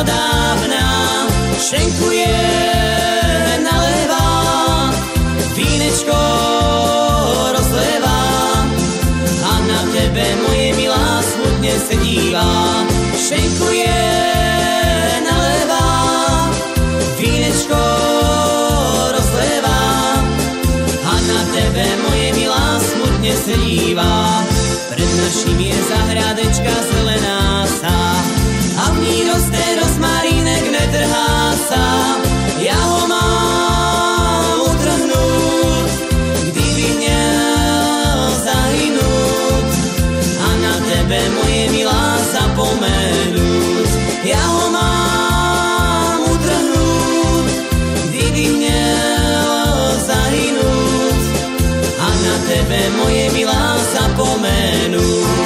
dávna, šenkuje, naléva, vínečko rozléva a na tebe, moje milá, smutne se dívá. Šenkuje, naléva, vínečko rozléva a na tebe, moje milá, smutne se dívá. Pred naším je zahradečka zelená sa a v ní roste rozmarínek, netrhá sa. Ja ho mám utrhnúť, kdyby měl zahynúť a na tebe, moje milá, zapomenúť. Ja ho mám utrhnúť, kdyby měl zahynúť a na tebe, moje milá, zapomenúť.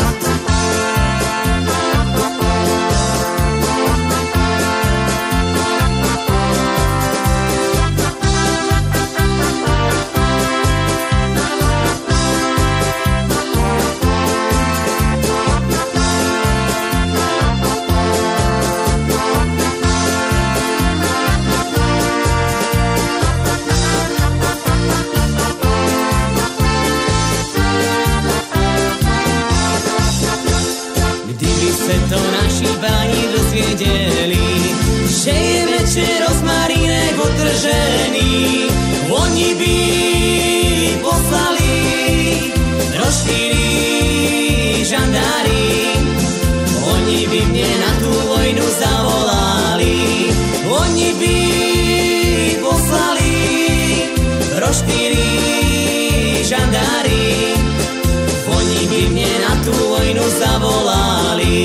To naši páni dozviedeli, že je večer rozmarínek utržený. Oni by poslali roštíri žandári, oni by mne na tú vojnu zavolali. Oni by poslali roštíri žandári, oni by mne na tú vojnu zavolali.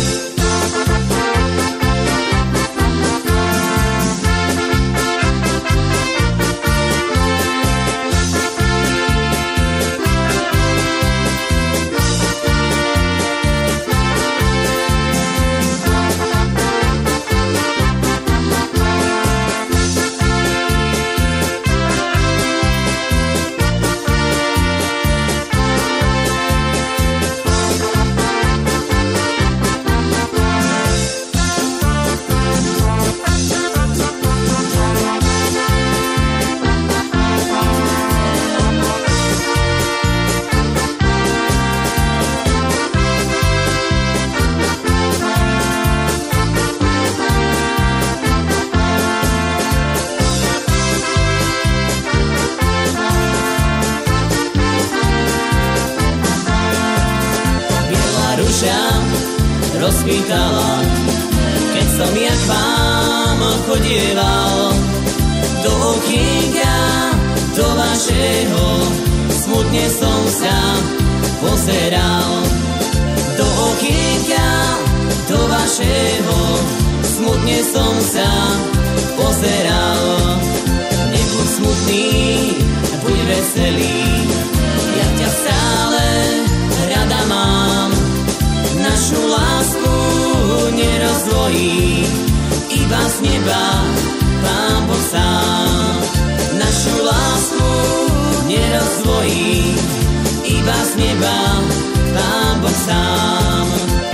Rozkvítala, keď som ja k vám chodieval do okienka, do vašeho, smutne som sa pozeral. Do okienka, do vašeho, smutne som sa pozeral. Nebuď smutný, buď veselý, ja ťa stále rada mám. Našu lásku nerozdvojí, iba z neba Pán Boh sám. Našu lásku nerozdvojí, iba z neba Pán Boh sám.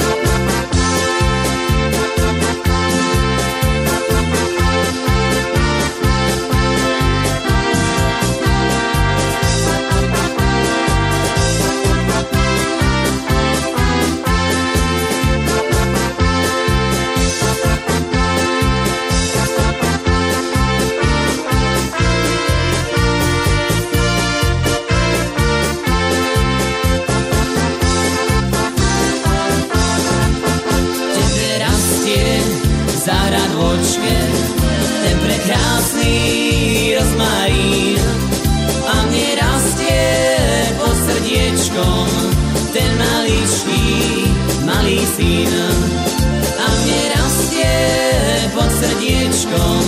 Ten prekrásny rozmarín a mne rastie pod srdiečkom ten maličký, malý syn. A mne rastie pod srdiečkom